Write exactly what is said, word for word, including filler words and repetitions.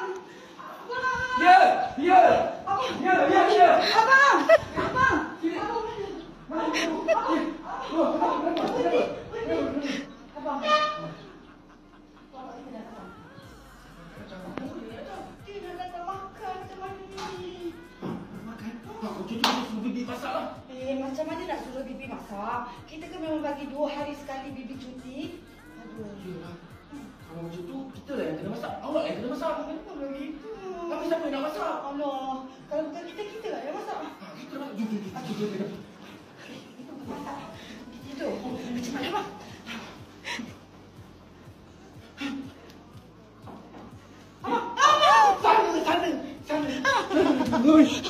Ya, ya. Ya, ya, ya. Abang! Abang! Abang! Tidak datang makan macam mana ni? Makan. Aku cuci suruh bibi masak lah. Eh, macam mana nak suruh bibi masak? Kita kan memang bagi dua hari sekali bibi cuti. Aduh. Yalah. Kalau macam tu, kita lah yang kena masak. Awak yang kena masak. Kenapa begitu? Tapi siapa yang nak masak? Allah, kalau bukan kita, kita lah yang masak. Kita nak jom, jom, jom, jom, jom, jom. Itu masak. Itu. Macam mana, Abang? Abang! Abang! Sana, sana, sana.